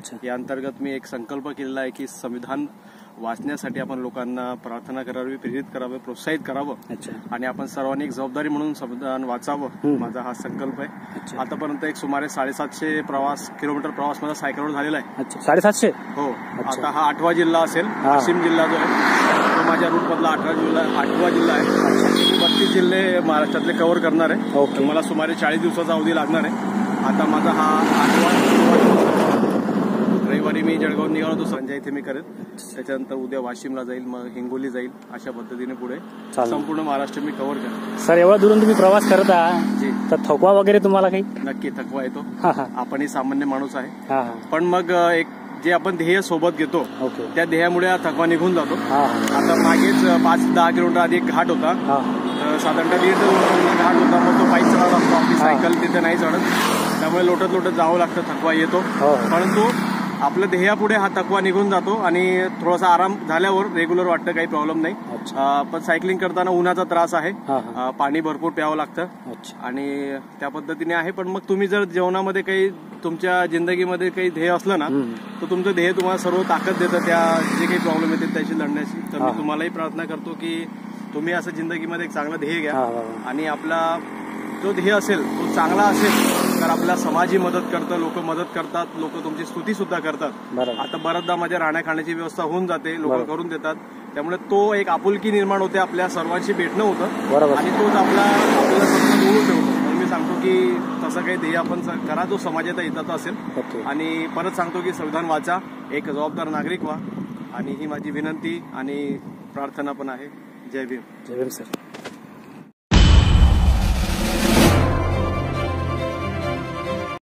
अच्छा. या अंतर्गत मी एक संकल्प केलेला आहे की संविधान वाचण्यासाठी आपण लोकांना प्रार्थना करावी, प्रेरित करावे, प्रोत्साहित करावं. अच्छा. आणि आपण सर्वांनी एक जबाबदारी म्हणून संविधान वाचावं, माझा हा संकल्प आहे. अच्छा. आतापर्यंत एक सुमारे 750 किलोमीटर प्रवास माझा सायकलवर झालेला आहे. अच्छा. 750. हो. अच्छा. आता हा 8वा जिल्हा असेल. वाशिम जिल्हा जो आहे तो माझ्या रूटमधला 8वा जिल्हा आहे. 32 जिल्हे महाराष्ट्रातले कव्हर करणार आहे. ओके. मला सुमारे 40 दिवसाचा अवधी लागणार आहे. आता माझा हा 8वा दिवस. रविवारी मी जळगाव निघालो तो संजय इथे मी करेल. त्याच्यानंतर उद्या वाशिमला जाईल, मग हिंगोली जाईल. अशा पद्धतीने पुढे संपूर्ण महाराष्ट्र मी कव्हर करेन. सर, एवढा दुरून तुम्ही प्रवास करत आहात जी, तर थकवा वगैरे तुम्हाला काही? नक्की थकवा येतो. आपणही सामान्य माणूस आहे. पण मग एक जे आपण ध्येय सोबत घेतो त्या ध्येयामुळे हा थकवा निघून जातो. आता मागेच 5-10 किलोमीटर आधी एक घाट होता, साधारणतः 1.5 किलोमीटर घाट होता. मग तो पायी चढावा लागतो. आपली सायकल तिथे नाही चढत, त्यामुळे लोटत लोटत जावं लागतं, थकवा येतो. परंतु आपल्या ध्येयापुढे हा थकवा निघून जातो आणि थोडासा आराम झाल्यावर रेग्युलर वाटतं, काही प्रॉब्लेम नाही. पण सायकलिंग करताना उन्हाचा त्रास आहे, पाणी भरपूर प्यावं लागतं आणि त्या पद्धतीने आहे. पण मग तुम्ही जर जीवनामध्ये काही तुमच्या जिंदगीमध्ये काही ध्येय असलं ना तर तुमचं ध्येय तुम्हाला सर्व ताकद देतं त्या जे काही प्रॉब्लेम येतात त्याशी लढण्याची. तर मी तुम्हालाही प्रार्थना करतो की तुम्ही असं जिंदगीमध्ये एक चांगलं ध्येय घ्या आणि आपला जो ध्येय असेल तो चांगला असेल तर आपल्या समाजही मदत करतं, लोक मदत करतात, लोक तुमची स्तुती सुद्धा करतात. आता बऱ्याचदा माझ्या राहण्या खाण्याची व्यवस्था होऊन जाते, लोक करून देतात. त्यामुळे तो एक आपुलकी निर्माण होते, आपल्या सर्वांशी भेटणं होतं आणि तोच आपल्याला स्वतः जोडून ठेवतो. म्हणून मी सांगतो की तसं काही ध्येय आपण करा जो समाजात हिताचा असेल. आणि परत सांगतो की संविधान वाचा, एक जबाबदार नागरिक व्हा. आणि ही माझी विनंती आणि प्रार्थना पण आहे. जय भीम. जय भीम सर.